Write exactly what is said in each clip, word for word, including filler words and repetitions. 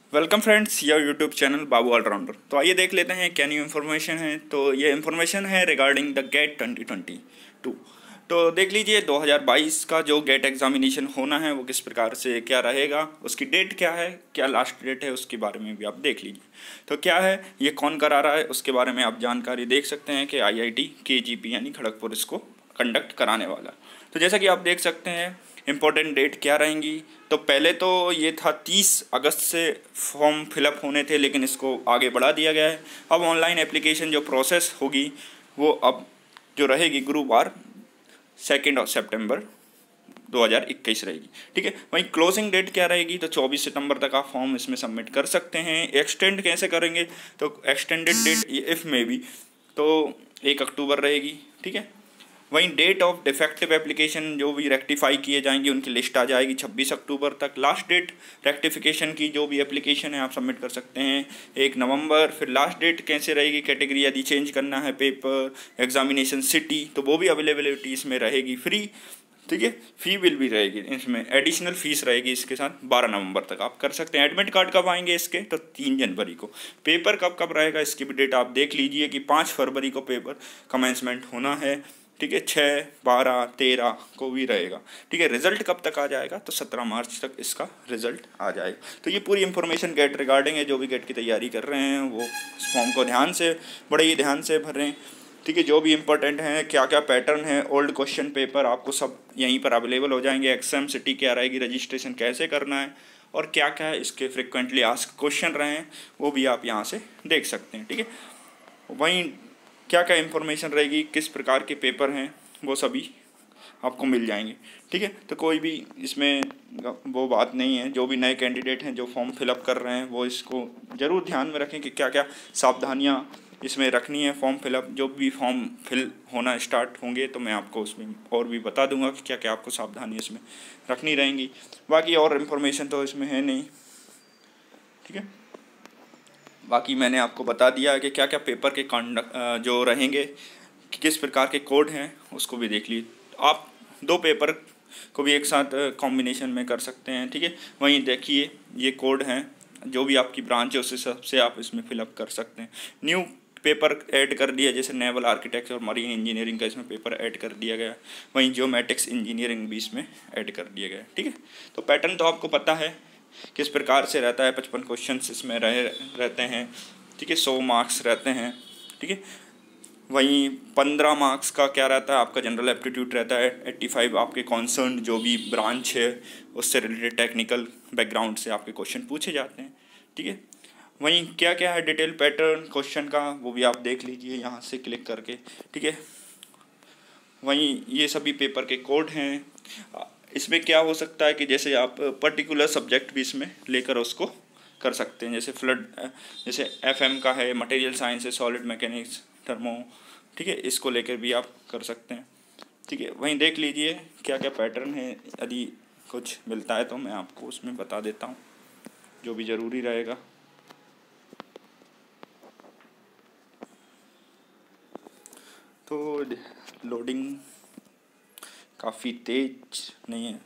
Welcome friends, your YouTube channel Babu allrounder. तो आइए देख लेते हैं क्या न्यू इन्फॉर्मेशन है। तो ये इन्फॉर्मेशन है regarding the GATE twenty twenty two. तो देख लीजिए दो हज़ार बाईस का जो गेट एग्जामिनेशन होना है वो किस प्रकार से क्या रहेगा, उसकी डेट क्या है, क्या लास्ट डेट है, उसके बारे में भी आप देख लीजिए। तो क्या है, ये कौन करा रहा है, उसके बारे में आप जानकारी देख सकते हैं कि आई आई टी के जी पी यानी खड़गपुर इसको कंडक्ट कराने वाला। तो जैसा कि आप देख सकते हैं इम्पोर्टेंट डेट क्या रहेंगी। तो पहले तो ये था तीस अगस्त से फॉर्म फिलअप होने थे, लेकिन इसको आगे बढ़ा दिया गया है। अब ऑनलाइन एप्लीकेशन जो प्रोसेस होगी वो अब जो रहेगी गुरुवार सेकेंड सितंबर दो हज़ार इक्कीस रहेगी। ठीक है, वहीं क्लोजिंग डेट क्या रहेगी, तो चौबीस सितंबर तक आप फॉर्म इसमें सबमिट कर सकते हैं। एक्सटेंड कैसे करेंगे, तो एक्सटेंडेड डेट इफ़ में भी तो एक अक्टूबर रहेगी। ठीक है, वहीं डेट ऑफ डिफेक्टिव एप्लीकेशन जो भी रेक्टिफाई किए जाएंगे उनकी लिस्ट आ जाएगी छब्बीस अक्टूबर तक। लास्ट डेट रेक्टिफिकेशन की जो भी एप्लीकेशन है आप सबमिट कर सकते हैं एक नवंबर। फिर लास्ट डेट कैसे रहेगी, कैटेगरी यदि चेंज करना है, पेपर एग्जामिनेशन सिटी, तो वो भी अवेलेबिलिटी इसमें रहेगी फ्री। ठीक है, फी बिल भी रहेगी, इसमें एडिशनल फीस रहेगी इसके साथ। बारह नवंबर तक आप कर सकते हैं। एडमिट कार्ड कब आएंगे इसके, तो तीन जनवरी को। पेपर कब कब रहेगा इसकी भी डेट आप देख लीजिए कि पाँच फरवरी को पेपर कमेंसमेंट होना है। ठीक है, छः बारह तेरह को भी रहेगा। ठीक है, रिजल्ट कब तक आ जाएगा, तो सत्रह मार्च तक इसका रिजल्ट आ जाएगा। तो ये पूरी इन्फॉर्मेशन गेट रिगार्डिंग है। जो भी गेट की तैयारी कर रहे हैं वो इस फॉर्म को ध्यान से, बड़े ही ध्यान से भर रहे हैं। ठीक है, जो भी इंपॉर्टेंट है, क्या क्या पैटर्न है, ओल्ड क्वेश्चन पेपर आपको सब यहीं पर अवेलेबल हो जाएंगे। एग्जाम सिटी क्या रहेगी, रजिस्ट्रेशन कैसे करना है और क्या क्या इसके फ्रिक्वेंटली आस्क क्वेश्चन रहे हैं वो भी आप यहाँ से देख सकते हैं। ठीक है, वहीं क्या क्या इन्फॉर्मेशन रहेगी, किस प्रकार के पेपर हैं, वो सभी आपको मिल जाएंगे। ठीक है, तो कोई भी इसमें वो बात नहीं है। जो भी नए कैंडिडेट हैं जो फॉर्म फिलअप कर रहे हैं वो इसको ज़रूर ध्यान में रखें कि क्या क्या सावधानियाँ इसमें रखनी है। फॉर्म फिलअप जो भी फॉर्म फिल होना स्टार्ट होंगे तो मैं आपको उसमें और भी बता दूंगा कि क्या क्या आपको सावधानी इसमें रखनी रहेंगी। बाकी और इन्फॉर्मेशन तो इसमें है नहीं। ठीक है, बाकी मैंने आपको बता दिया है कि क्या क्या पेपर के कंडक्ट जो रहेंगे, किस प्रकार के कोड हैं, उसको भी देख लीजिए। आप दो पेपर को भी एक साथ कॉम्बिनेशन में कर सकते हैं। ठीक है, वहीं देखिए ये कोड हैं, जो भी आपकी ब्रांच है उस हिसाब से आप इसमें फिलअप कर सकते हैं। न्यू पेपर ऐड कर दिया, जैसे नेवल आर्किटेक्चर और मरीन इंजीनियरिंग का इसमें पेपर ऐड कर दिया गया। वहीं जियोमेटिक्स इंजीनियरिंग भी इसमें ऐड कर दिया गया। ठीक है, तो पैटर्न तो आपको पता है किस प्रकार से रहता है। पचपन क्वेश्चंस इसमें रहे रहते हैं। ठीक है, सौ मार्क्स रहते हैं। ठीक है, वहीं पंद्रह मार्क्स का क्या रहता है, आपका जनरल एप्टीट्यूड रहता है। एट्टी फाइव आपके कॉन्सर्न जो भी ब्रांच है उससे रिलेटेड टेक्निकल बैकग्राउंड से आपके क्वेश्चन पूछे जाते हैं। ठीक है, वहीं क्या क्या है डिटेल पैटर्न क्वेश्चन का वो भी आप देख लीजिए यहाँ से क्लिक करके। ठीक है, वहीं ये सभी पेपर के कोड हैं। इसमें क्या हो सकता है कि जैसे आप पर्टिकुलर सब्जेक्ट भी इसमें लेकर उसको कर सकते हैं। जैसे फ्लड, जैसे एफएम का है, मटेरियल साइंस है, सॉलिड मैकेनिक्स, थर्मो। ठीक है, इसको लेकर भी आप कर सकते हैं। ठीक है, वहीं देख लीजिए क्या क्या पैटर्न है। यदि कुछ मिलता है तो मैं आपको उसमें बता देता हूँ जो भी ज़रूरी रहेगा। तो लोडिंग काफ़ी तेज नहीं है,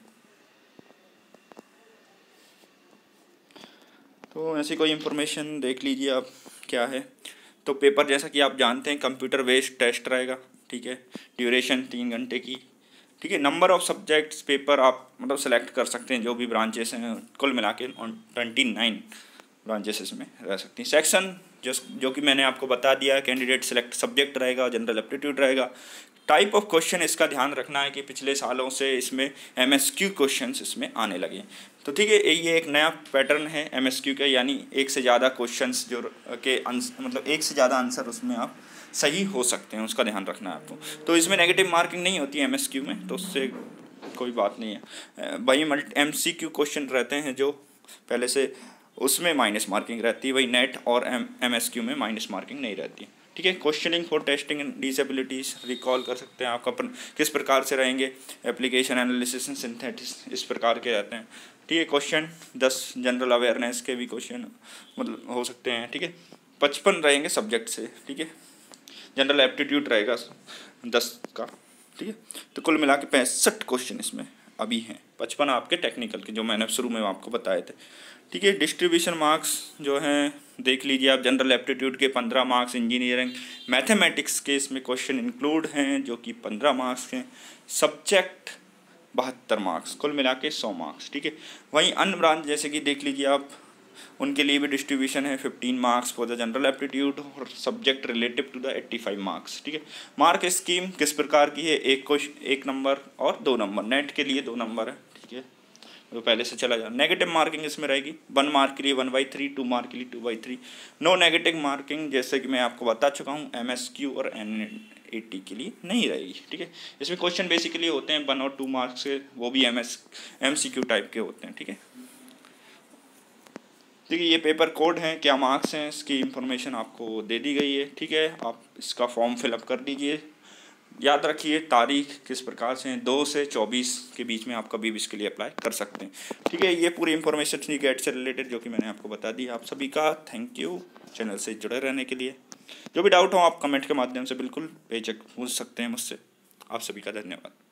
तो ऐसी कोई इन्फॉर्मेशन देख लीजिए आप क्या है। तो पेपर जैसा कि आप जानते हैं कंप्यूटर बेस्ड टेस्ट रहेगा। ठीक है, ड्यूरेशन तीन घंटे की। ठीक है, नंबर ऑफ़ सब्जेक्ट्स पेपर आप मतलब सेलेक्ट कर सकते हैं जो भी ब्रांचेस हैं, कुल मिला के ट्वेंटी नाइन ब्रांचेस इसमें रह सकती हैं। सेक्शन जो जो कि मैंने आपको बता दिया है, कैंडिडेट सेलेक्ट सब्जेक्ट रहेगा, जनरल एप्टीट्यूड रहेगा। टाइप ऑफ क्वेश्चन इसका ध्यान रखना है कि पिछले सालों से इसमें एम एस क्यू क्वेश्चन इसमें आने लगे। तो ठीक है, ये एक नया पैटर्न है एम एस क्यू का, यानी एक से ज़्यादा क्वेश्चंस जो के मतलब एक से ज़्यादा आंसर उसमें आप सही हो सकते हैं, उसका ध्यान रखना है आपको। तो इसमें नेगेटिव मार्किंग नहीं होती है एम एस क्यू में, तो उससे कोई बात नहीं है। वही multi M C Q question रहते हैं जो पहले से, उसमें माइनस मार्किंग रहती है। वही नेट और एम एम एस क्यू में माइनस मार्किंग नहीं रहती। ठीक है, questioning for testing and disabilities recall कर सकते हैं आप अपन किस प्रकार से रहेंगे। एप्लीकेशन एनालिसिस एंड सिंथेटिक्स इस प्रकार के रहते हैं। ठीक है, क्वेश्चन दस जनरल अवेयरनेस के भी क्वेश्चन मतलब हो सकते हैं। ठीक है, पचपन रहेंगे सब्जेक्ट से। ठीक है, जनरल एप्टीट्यूड रहेगा दस का। ठीक है, तो कुल मिला के पैंसठ क्वेश्चन इसमें अभी हैं, पचपन आपके टेक्निकल के जो मैंने शुरू में आपको बताए थे। ठीक है, डिस्ट्रीब्यूशन मार्क्स जो हैं देख लीजिए आप। जनरल एप्टीट्यूड के पंद्रह मार्क्स, इंजीनियरिंग मैथमेटिक्स के इसमें क्वेश्चन इंक्लूड हैं जो कि पंद्रह मार्क्स हैं, सब्जेक्ट बहत्तर मार्क्स, कुल मिला के सौ मार्क्स। ठीक है, वहीं अन्य ब्रांच जैसे कि देख लीजिए आप, उनके लिए भी डिस्ट्रीब्यूशन है fifteen marks for the general aptitude और subject relative to the eighty five marks. ठीक है, मार्क स्कीम किस प्रकार की है, एक क्वेश्चन एक नंबर और दो नंबर, नेट के लिए दो नंबर है। ठीक है, तो पहले से चला जाओ। नेगेटिव मार्किंग इसमें रहेगी, वन मार्क के लिए one by three, two mark के लिए two by three. No negative marking जैसे कि मैं आपको बता चुका हूँ एम एस क्यू और एन ए टी के लिए नहीं रहेगी। ठीक है, इसमें क्वेश्चन बेसिकली होते हैं वन और टू मार्क्स के, वो भी M S M C Q type के होते हैं। ठीक है, ठीक है, ये पेपर कोड हैं, क्या मार्क्स हैं इसकी इंफॉर्मेशन आपको दे दी गई है। ठीक है, आप इसका फॉर्म फिलअप कर दीजिए। याद रखिए तारीख किस प्रकार से हैं, दो से चौबीस के बीच में आप कभी भी इसके लिए अप्लाई कर सकते हैं। ठीक है, ये पूरी इन्फॉर्मेशन थी गेट से रिलेटेड जो कि मैंने आपको बता दी। आप सभी का थैंक यू चैनल से जुड़े रहने के लिए। जो भी डाउट हो आप कमेंट के माध्यम से बिल्कुल बेझिझक पूछ सकते हैं मुझसे। आप सभी का धन्यवाद।